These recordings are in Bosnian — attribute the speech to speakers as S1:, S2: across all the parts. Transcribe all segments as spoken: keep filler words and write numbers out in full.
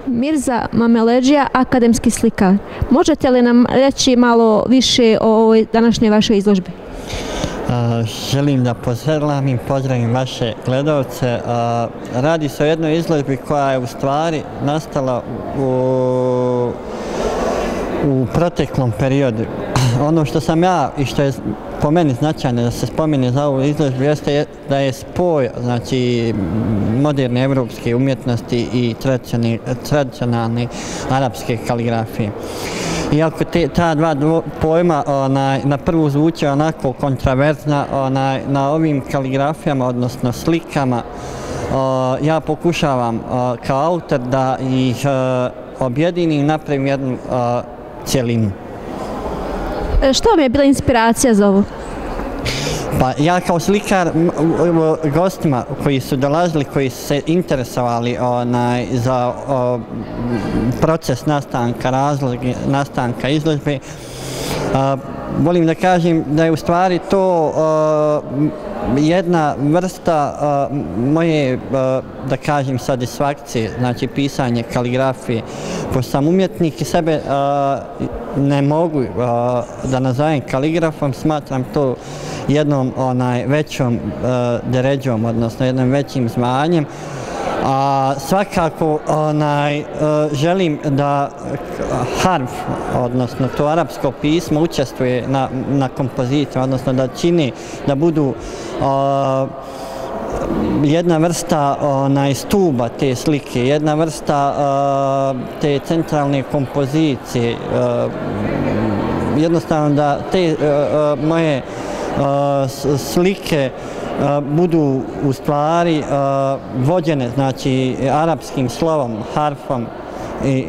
S1: Mirza Mameleđija, akademski slikar. Možete li nam reći malo više o ovoj današnjoj vašoj izložbi?
S2: Uh, želim da pozdravim i pozdravim vaše gledalce. Uh, radi se o jednoj izložbi koja je u stvari nastala u, u proteklom periodu. Ono što sam ja i što je po meni značajno da se spomene za ovu izložbu jeste da je spoj, znači, moderne evropske umjetnosti i tradicionalne arapske kaligrafije. Iako te, ta dva dvo, pojma onaj, na prvu zvuče onako kontraverzna, onaj, na ovim kaligrafijama, odnosno slikama, o, ja pokušavam o, kao autor da ih o, objedinim i napravim jednu o, cjelinu.
S1: Što vam je bila inspiracija za ovo?
S2: Pa ja kao slikar gostima koji su dolazili, koji su se interesovali onaj, za o, proces nastanka, razloge nastanka izložbe, a, volim da kažem da je u stvari to a, jedna vrsta a, moje, a, da kažem, satisfakcije, znači pisanje kaligrafije. Pošto sam umjetnik i sebe a, ne mogu a, da nazovem kaligrafom, smatram to jednom onaj, većom a, deređom, odnosno jednom većim zvanjem. A svakako onaj, želim da harf, odnosno to arapsko pismo, učestvuje na, na kompoziciji, odnosno da čini, da budu a, jedna vrsta onaj, stuba te slike, jedna vrsta a, te centralne kompozicije, a, jednostavno da te a, moje a, slike budu u stvari vođene, znači, arapskim slovom, harfom. I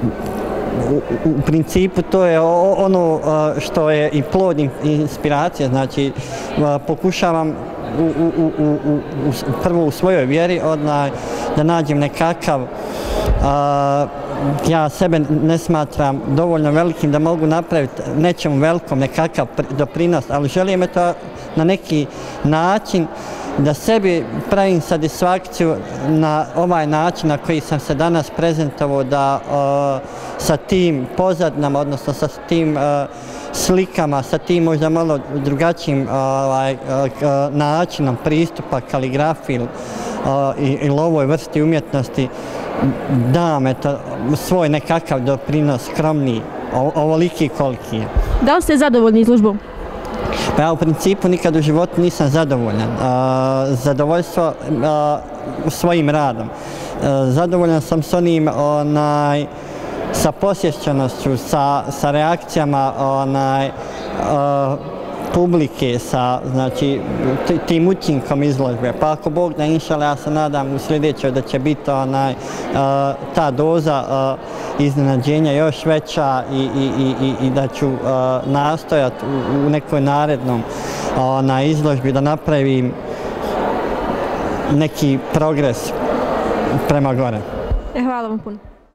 S2: u, u principu to je ono što je i plod inspiracije, znači pokušavam u, u, u, u, u, prvo u svojoj vjeri odnaj, da nađem nekakav, a, ja sebe ne smatram dovoljno velikim da mogu napraviti nečemu velikom nekakav doprinos, ali želim to na neki način da sebi pravim satisfakciju na ovaj način na koji sam se danas prezentovao, da uh, sa tim pozadnama, odnosno sa tim uh, slikama, sa tim možda malo drugačijim uh, uh, načinom pristupa kaligrafiji uh, i, i ovoj vrsti umjetnosti dam eto, svoj nekakav doprinos skromni, ovoliki koliki je.
S1: Da li ste zadovoljni izložbom?
S2: Pa ja u principu nikad u životu nisam zadovoljan. Uh, zadovoljstvo uh, svojim radom. Uh, zadovoljan sam s onim onaj, sa posjećenošću, sa, sa reakcijama onaj, uh, publike, sa znači, tim učinkom izložbe. Pa ako Bog da, inšala, ja se nadam u sljedećoj da će biti onaj, uh, ta doza uh, iznenađenja još veća i, i, i, i da ću uh, nastojati u, u nekoj narednom uh, na izložbi da napravim neki progres prema gore.
S1: Hvala vam puno.